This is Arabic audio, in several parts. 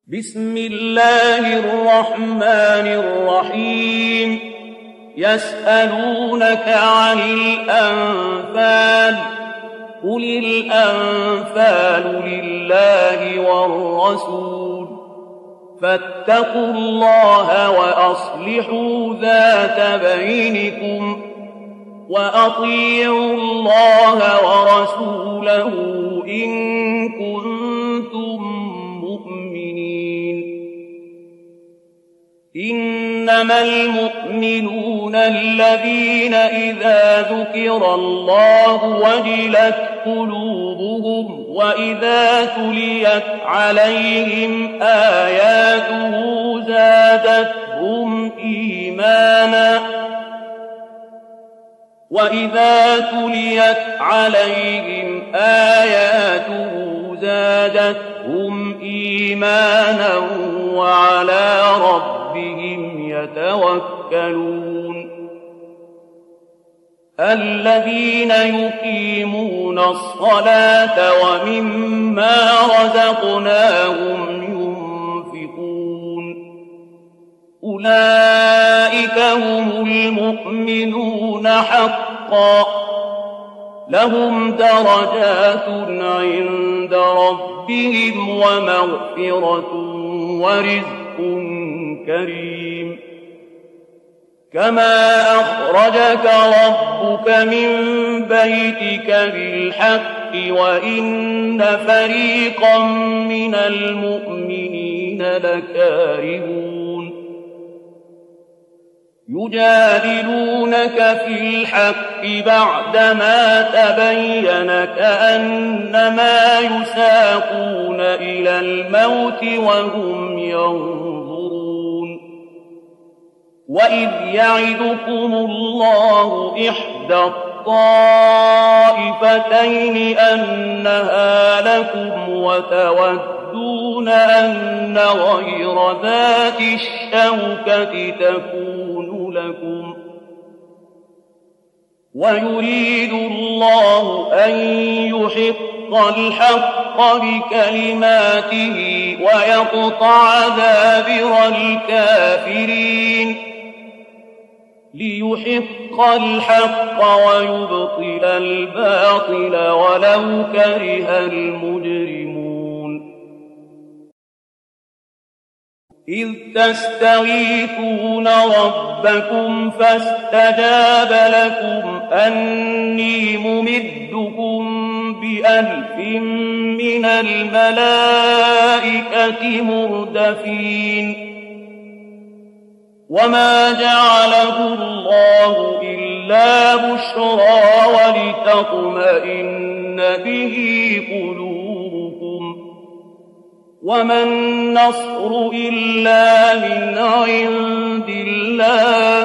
بسم الله الرحمن الرحيم يسألونك عن الأنفال قل الأنفال لله والرسول فاتقوا الله وأصلحوا ذات بينكم وأطيعوا الله ورسوله إن كنتم مؤمنين إنما المؤمنون الذين إذا ذكر الله وجلت قلوبهم وإذا تليت عليهم آياته زادتهم إيمانا وإذا تليت عليهم آياته زادتهم إيمانا وعلى ربهم يتوكلون الذين يقيمون الصلاة ومما رزقناهم ينفقون أولئك هم المؤمنون حقا لهم درجات عند ربهم ومغفرة ورزق كريم كما أخرجك ربك من بيتك بالحق وإن فريقا من المؤمنين لكارهون يجادلونك في الحق بعدما تبين كأنما يساقون إلى الموت وهم ينظرون وإذ يعدكم الله إحدى الطائفتين أنها لكم وتودون أن غير ذات الشوكة تكون لكم ويريد الله أن يحق الحق بكلماته ويقطع دابر الكافرين ليحق الحق ويبطل الباطل ولو كره المجرمون إذ تستغيثون ربكم فاستجاب لكم أني ممدكم ب1000 من الملائكة مردفين وما جعله الله إلا بشرى ولتطمئن به قلوبكم وما النصر إلا من عند الله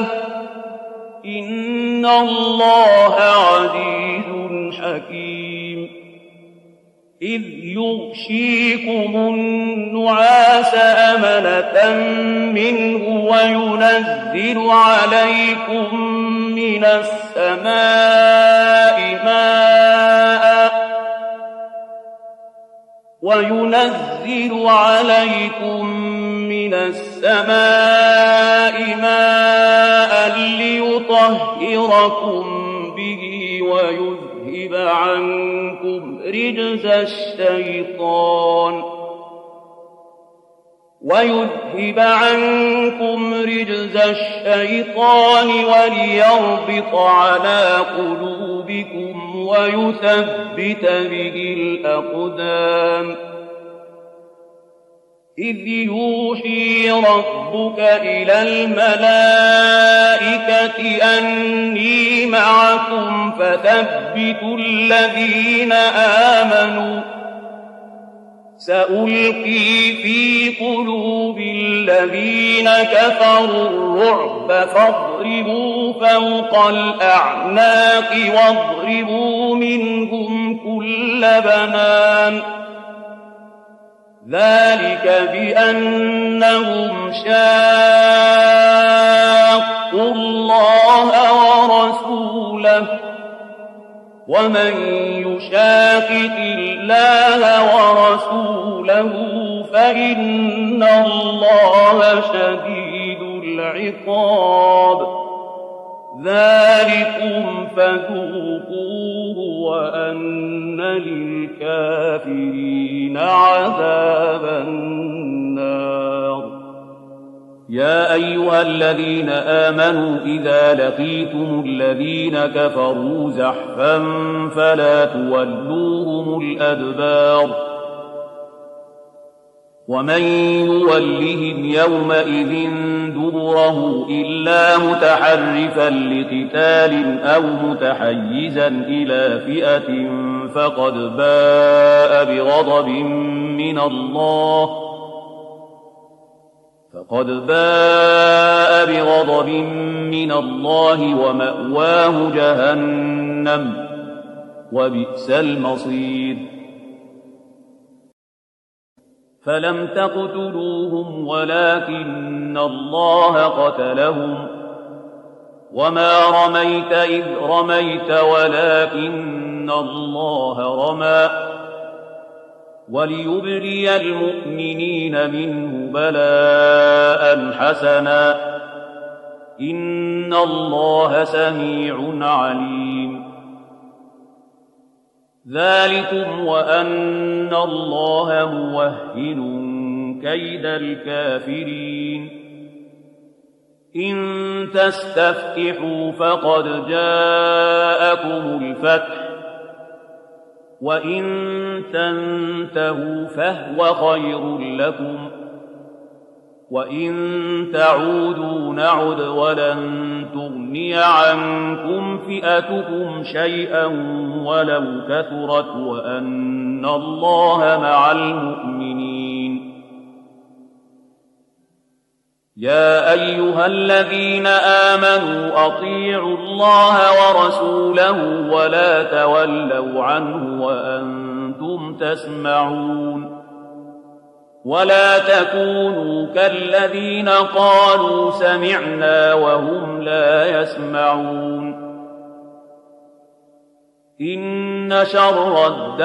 إن الله عزيز حكيم إذ يغشيكم النعاس أمنة منه وينزل عليكم من السماء ماء ليطهركم به ويذهب عنكم رجز الشيطان وليربط على قلوبكم ويثبت به الأقدام إذ يوحي ربك إلى الملائكة أني معكم فثبتوا الذين آمنوا سألقي في قلوب الذين كفروا الرعب فاضربوا فوق الأعناق واضربوا منهم كل بنان ذلك بأنهم شاقوا الله ورسوله ومن يشاقق الله ورسوله فإن الله شديد العقاب ذلكم فذوقوه وأن للكافرين عذاب النار يا أيها الذين آمنوا إذا لقيتم الذين كفروا زحفا فلا تولوهم الأدبار ومن يولهم يومئذ دبره إلا متحرفا لقتال أو متحيزا إلى فئة فقد باء بغضب من الله ومأواه جهنم وبئس المصير فلم تقتلوهم ولكن الله قتلهم وما رميت إذ رميت ولكن الله رمى وليبلي المؤمنين منه بلاء حسنا إن الله سميع عليم ذلكم وأن الله موهن كيد الكافرين إن تستفتحوا فقد جاءكم الفتح وإن تنتهوا فهو خير لكم وإن تعودوا نعد ولن تغني عنكم فئتكم شيئا ولو كثرت وأن الله مع المؤمنين يا أيها الذين آمنوا أطيعوا الله ورسوله ولا تولوا عنه وأنتم تسمعون ولا تكونوا كالذين قالوا سمعنا وهم لا يسمعون إن شر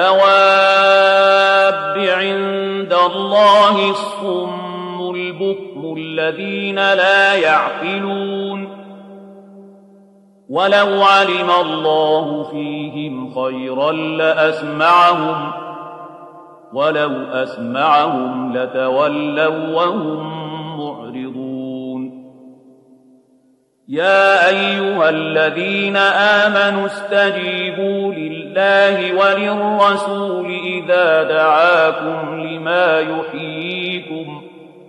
الدواب عند الله الصم البكم الذين لا يعقلون ولو علم الله فيهم خيرا لأسمعهم ولو أسمعهم لتولوا وهم معرضون يا أيها الذين آمنوا استجيبوا لله وللرسول إذا دعاكم لما يحييكم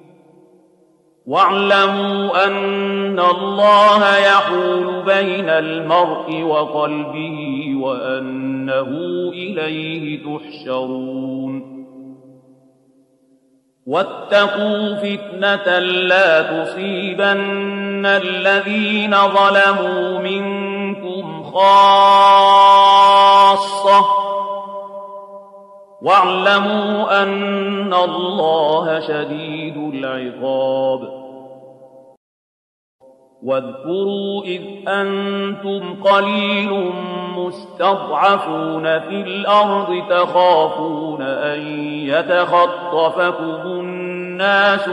واعلموا أن الله يحول بين المرء وقلبه وأنه إليه تحشرون واتقوا فتنة لا تصيبن الذين ظلموا منكم خاصة واعلموا أن الله شديد العقاب واذكروا إذ أنتم قليل مستضعفون في الأرض تخافون أن يتخطفكم الناس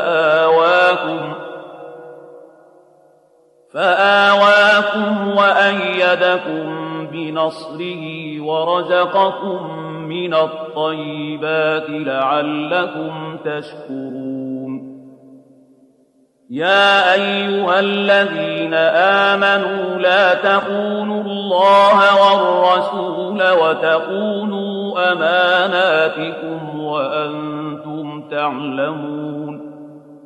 فآواكم وأيدكم بنصره ورزقكم من الطيبات لعلكم تشكرون يا أيها الذين آمنوا لا تخونوا الله والرسول وتخونوا أماناتكم وأنتم تعلمون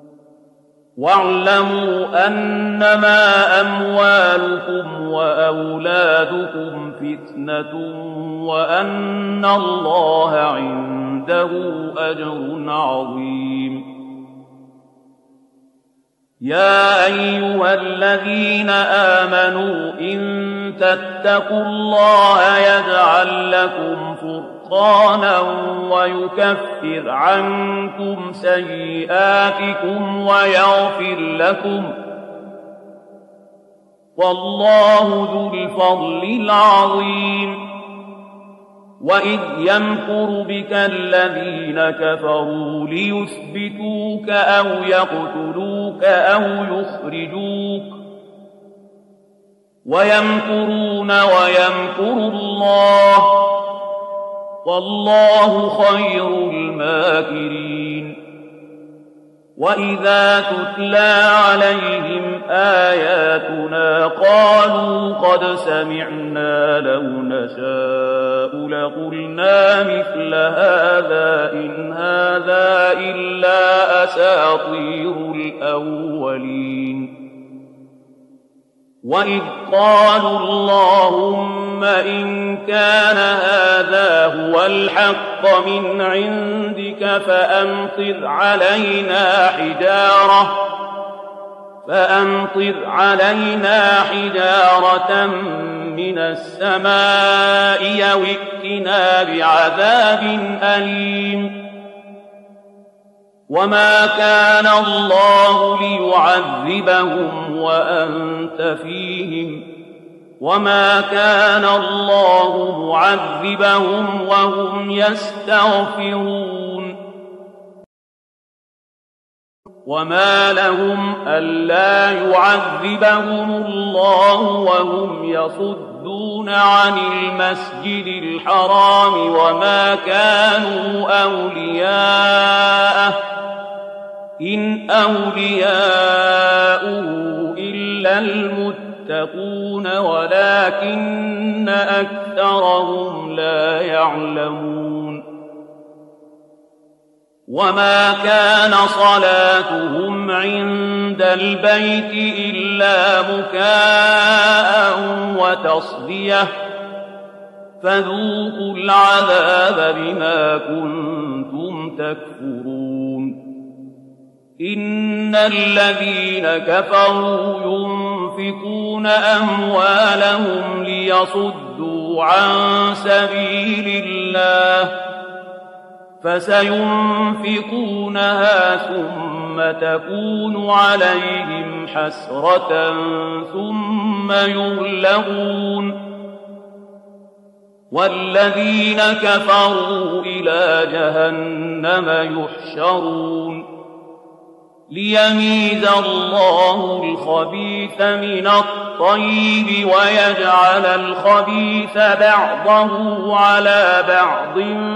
واعلموا أنما أموالكم وأولادكم فتنة وأن الله عنده أجر عظيم يا أيها الذين آمنوا إن تتقوا الله يجعل لكم فرقانا ويكفر عنكم سيئاتكم ويغفر لكم والله ذو الفضل العظيم وإذ يمكر بك الذين كفروا ليثبتوك أو يقتلوك أو يخرجوك ويمكرون ويمكر الله والله خير الماكرين وإذا تتلى عليهم آياتنا قالوا قد سمعنا لو نشاء لقلنا مثل هذا إن هذا إلا أساطير الأولين وإذ قالوا اللهم إن كان هذا هو الحق من عندك فأمطر علينا حجارة من السماء أو ائتنا بعذاب أليم وما كان الله ليعذبهم وأنت فيهم وما كان الله معذبهم وهم يستغفرون وما لهم ألا يعذبهم الله وهم يصدون عن المسجد الحرام وما كانوا أولياءه إن أولياؤه إلا المتقون ولكن أكثرهم لا يعلمون وما كان صلاتهم عند البيت إلا مكاء وتصدية فذوقوا العذاب بما كنتم تكفرون إن الذين كفروا ينفقون أموالهم ليصدوا عن سبيل الله فسينفقونها ثم تكون عليهم حسرة ثم يغلبون والذين كفروا إلى جهنم يحشرون ليميز الله الخبيث من الطيب ويجعل الخبيث بعضه على بعض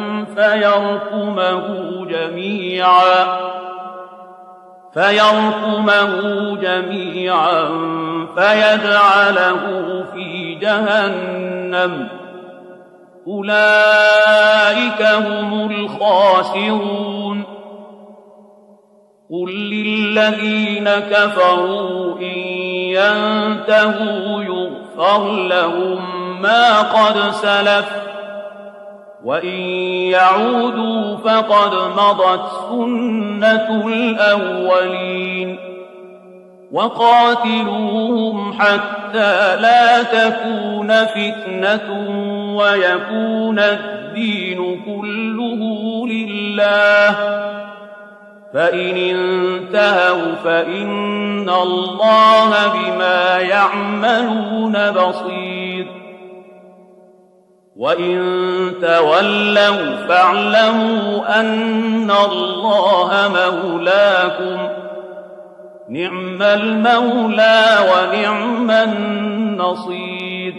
فيركمه جميعا فيجعله في جهنم أولئك هم الخاسرون قل للذين كفروا إن ينتهوا يغفر لهم ما قد سلف وإن يعودوا فقد مضت سنة الأولين وقاتلوهم حتى لا تكون فتنة ويكون الدين كله لله فإن انتهوا فإن الله بما يعملون بصير وإن تولوا فاعلموا أن الله مولاكم نعم المولى ونعم النصير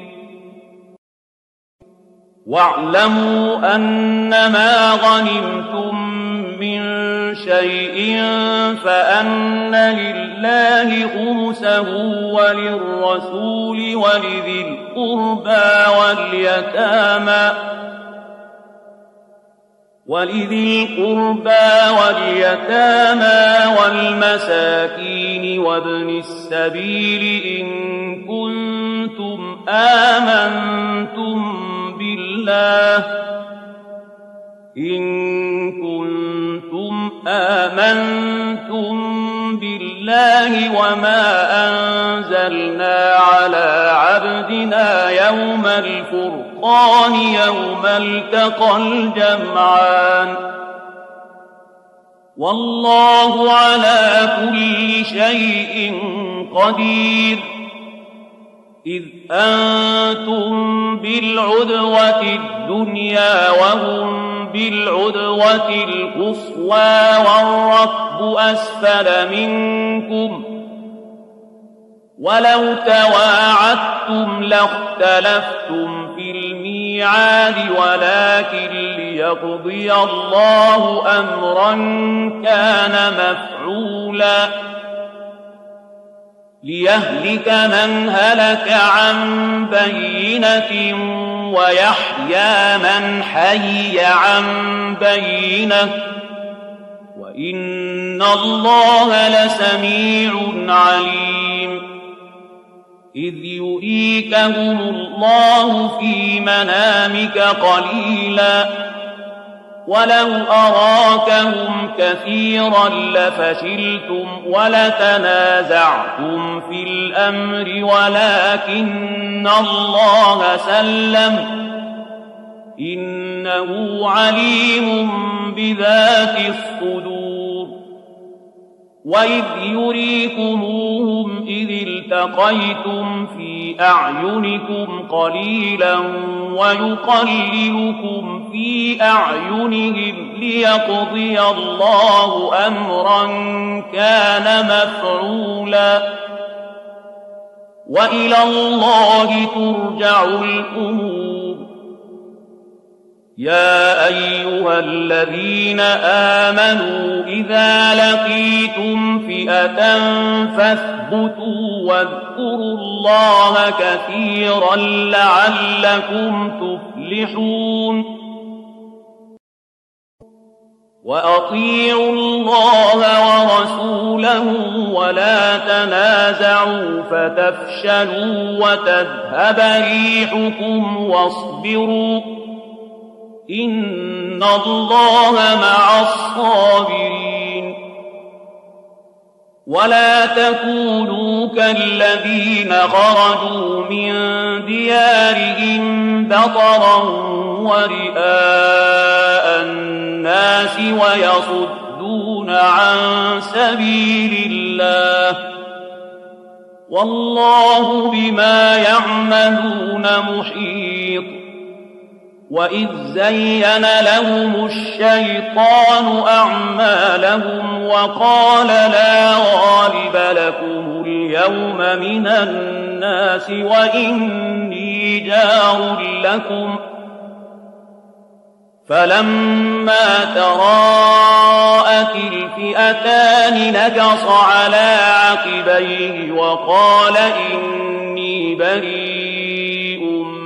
واعلموا أنما غنمتم من شيء فأن لله خمسه وللرسول ولذي القربى واليتامى والمساكين وابن السبيل إن كنتم آمنتم بالله وما أنزلنا على عبدنا يوم الفرقان يوم التقى الجمعان والله على كل شيء قدير إذ أنتم بالعدوة الدنيا وهم بالعدوة القصوى والركب أسفل منكم ولو تواعدتم لاختلفتم في الميعاد ولكن ليقضي الله أمرا كان مفعولا ليهلك من هلك عن بينة ويحيى من حي عن بينة وإن الله لسميع عليم إذ يريكهم الله في منامك قليلا ولو أراكهم كثيرا لفشلتم ولتنازعتم في الأمر ولكن الله سلم إنه عليم بذات الصدور وإذ يريكموهم إذ التقيتم في أعينكم قليلا ويقللكم في أعينهم ليقضي الله أمرا كان مفعولا وإلى الله ترجع الأمور يا أيها الذين آمنوا إذا لقيتم فئة فاثبتوا واذكروا الله كثيرا لعلكم تفلحون وأطيعوا الله ورسوله ولا تنازعوا فتفشلوا وتذهب ريحكم واصبروا إن الله مع الصابرين ولا تكونوا كالذين خرجوا من ديارهم بطرا ورئاء الناس ويصدون عن سبيل الله والله بما يعملون محيط وإذ زين لهم الشيطان أعمالهم وقال لا غالب لكم اليوم من الناس وإني جار لكم فلما تراءت الفئتان نكص على عقبيه وقال إني بريء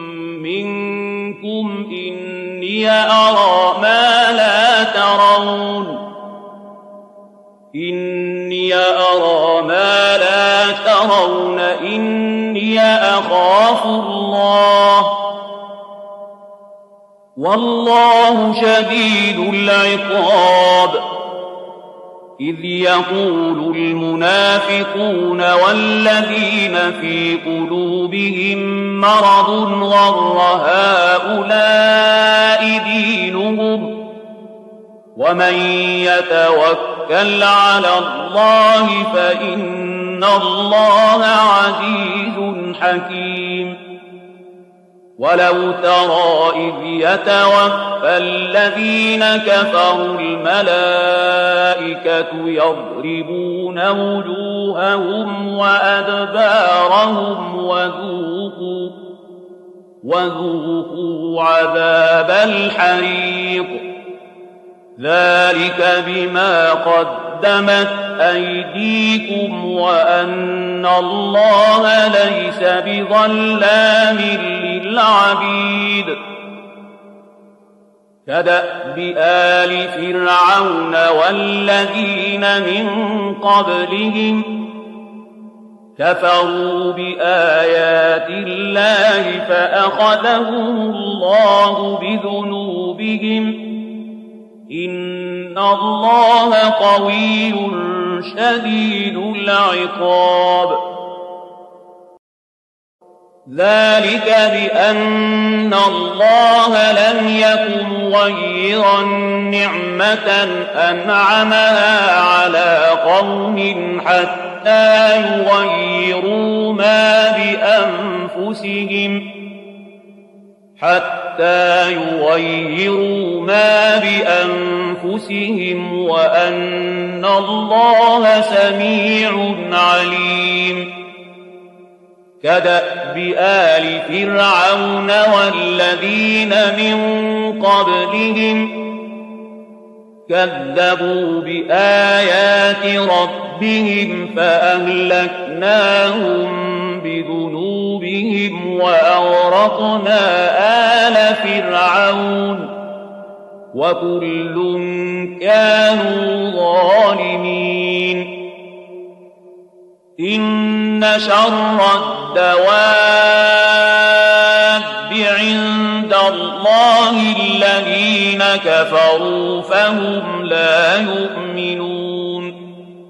منكم إني أرى ما لا ترون إني أخاف الله والله شديد العقاب إذ يقول المنافقون والذين في قلوبهم مرض غر هؤلاء دينهم ومن يتوكل على الله فإن الله عزيز حكيم ولو ترى إذ يتوفى الذين كفروا الملائكة يضربون وجوههم وأدبارهم وذوقوا عذاب الحريق ذلك بما قدمت أيديكم وأن الله ليس بظلام للعبيد كدأب آل فرعون والذين من قبلهم كفروا بآيات الله فأخذهم الله بذنوبهم إن الله قوي شديد العقاب ذلك بأن الله لم يكن مغيرا نعمة أنعمها على قوم حتى يغيروا ما بأنفسهم أنفسهم حتى يغيروا ما بأنفسهم وأن الله سميع عليم كدأب آل فرعون والذين من قبلهم كذبوا بآيات ربهم فأهلكناهم بذنوبهم وأغرقنا آل فرعون وكل كانوا ظالمين إن شر الدواب عند الله الذين كفروا فهم لا يؤمنون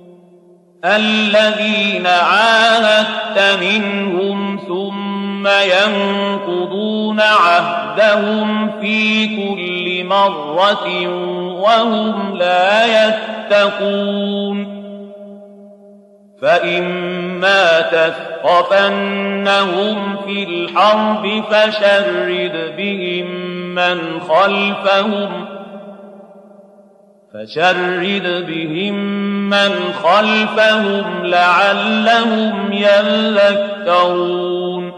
الذين عاهدت منهم ثم ينقضون عهدهم في كل مرة وهم لا يتقون فإما تثقفنهم في الحرب فشرد بهم من خلفهم لعلهم يذكرون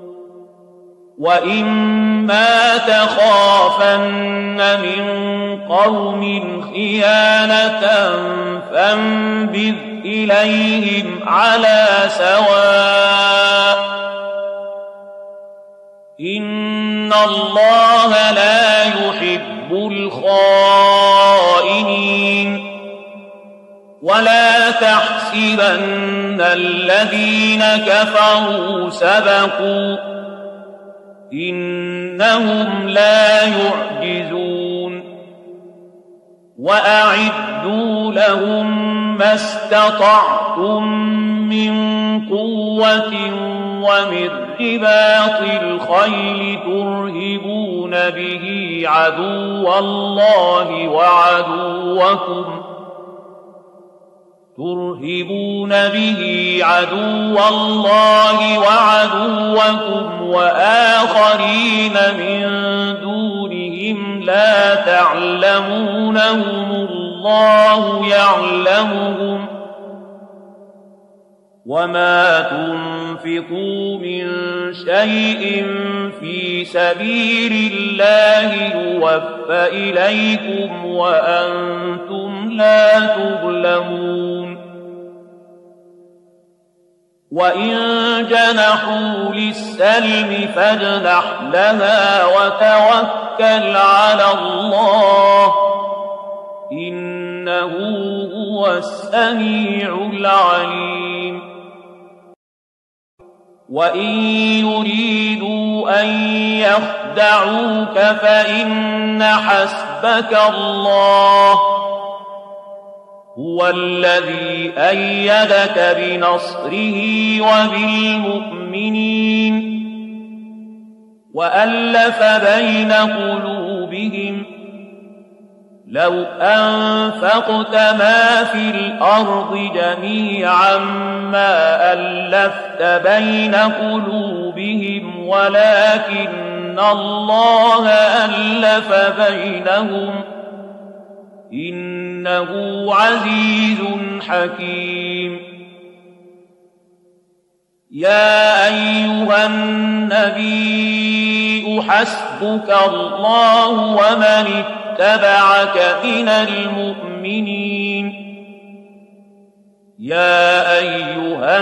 وإما تخافن من قوم خيانة فانبذ إليهم على سواء إن الله لا يحب الخائنين ولا تحسبن الذين كفروا سبقوا إنهم لا يعجزون وأعدوا لهم ما استطعتم من قوة ومن رباط الخيل ترهبون به عدو الله وعدوكم وآخرين من دونهم لا تعلمونهم الله يعلمهم وما تنفقوا من شيء في سبيل الله يوفى إليكم وأنتم لا تظلمون وإن جنحوا للسلم فاجنح لها وتوكل على الله إنه هو السميع العليم وإن يريدوا أن يخدعوك فإن حسبك الله هو الذي أيدك بنصره وبالمؤمنين وألف بين قلوبهم لو أنفقت ما في الأرض جميعا ما ألفت بين قلوبهم ولكن الله ألف بينهم إنه عزيز حكيم يا أيها النبي حسبك الله ومن اتبعك من المؤمنين يا أيها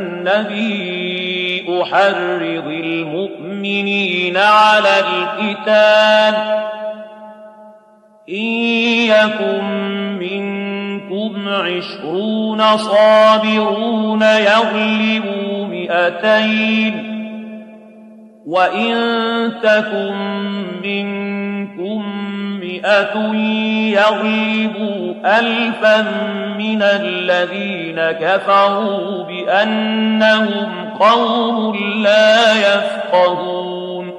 النبي حرض المؤمنين على القتال إن يكن منكم 20 صابرون يغلبوا 200 وإن تكن منكم 100 يغلبوا 1000 من الذين كفروا بأنهم قوم لا يفقهون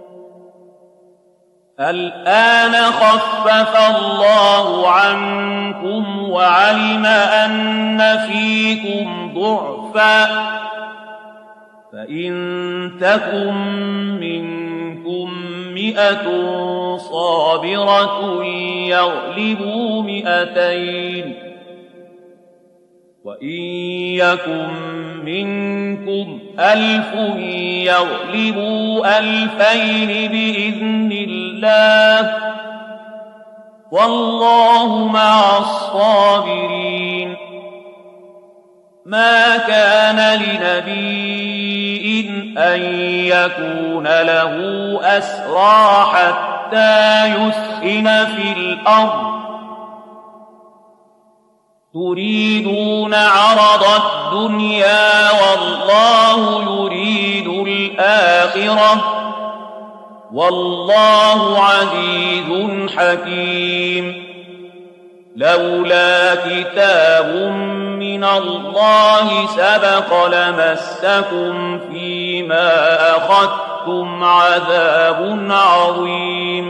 الآن خفف الله عنكم وعلم أن فيكم ضعفا فإن تكن منكم 100 صابرة يغلبوا 200 وإن يكن منكم 1000 يغلبوا 2000 بإذن الله والله مع الصابرين. ما كان لنبي أن يكون له أسرى حتى يثخن في الأرض تريدون عرض الدنيا والله يريد الآخرة والله عزيز حكيم. لولا كتاب من الله سبق لمسكم فيما أخذتم عذاب عظيم.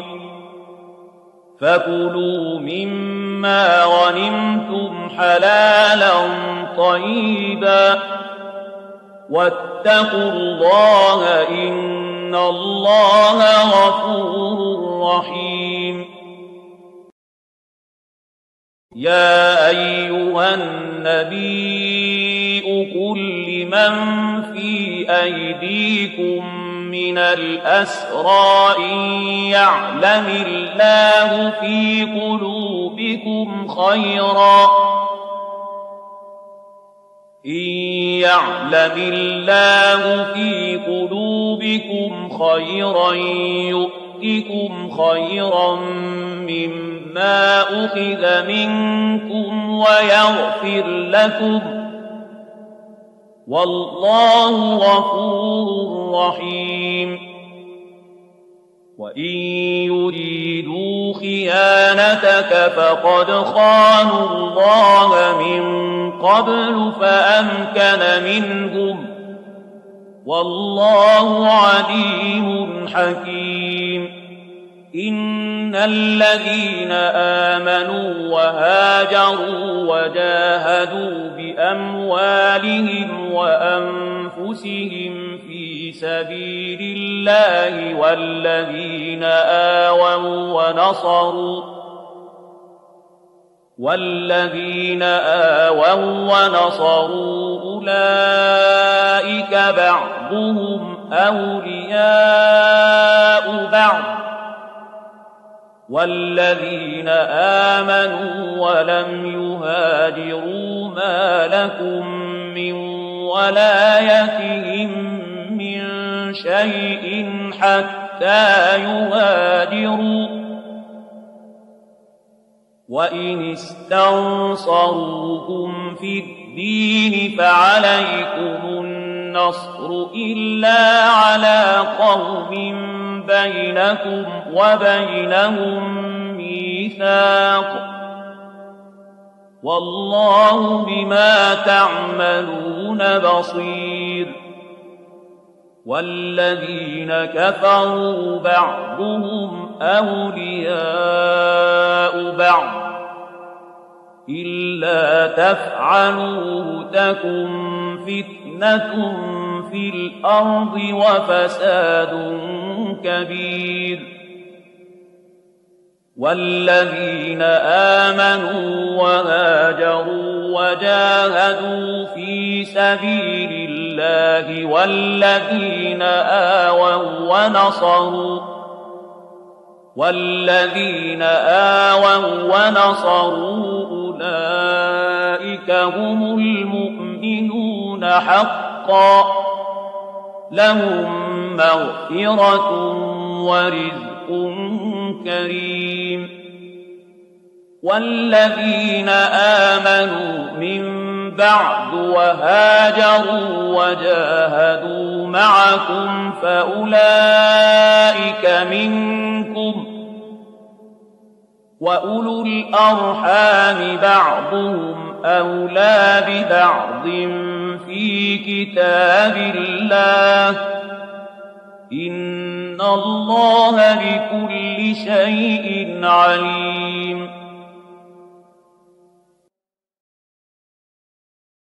فكلوا مما غنمتم حلالا طيبا واتقوا الله إن الله غفور رحيم. يا أيها النبي قل لمن في أيديكم من الأسرى إن يعلم الله في قلوبكم خيرا يؤتكم خيرا مما أخذ منكم ويغفر لكم والله غفور رحيم. وإن يريدوا خيانتك فقد خانوا الله من قبل فأمكن منهم والله عليم حكيم. إن الذين آمنوا وهاجروا وجاهدوا بأموالهم وأنفسهم في سبيل الله والذين آووا ونصروا أولئك بعضهم أولياء بعض والذين آمنوا ولم يهاجروا ما لكم من ولايتهم من شيء حتى يهاجروا وإن استنصروكم في الدين فعليكم النصر إلا على قوم بينكم وبينهم ميثاق والله بما تعملون بصير. والذين كفروا بعضهم أولياء بعض إلا تفعلوه تكن فتنة في الأرض وفساد كبير. والذين آمنوا وهاجروا وجاهدوا في سبيل الله والذين آووا ونصروا أولئك هم المؤمنون حقا لهم مغفرة ورزق كريم. والذين آمنوا من بعد وهاجروا وجاهدوا معكم فأولئك منكم وأولو الأرحام بعضهم أولى ببعض في كتاب الله إن الله بكل شيء عليم.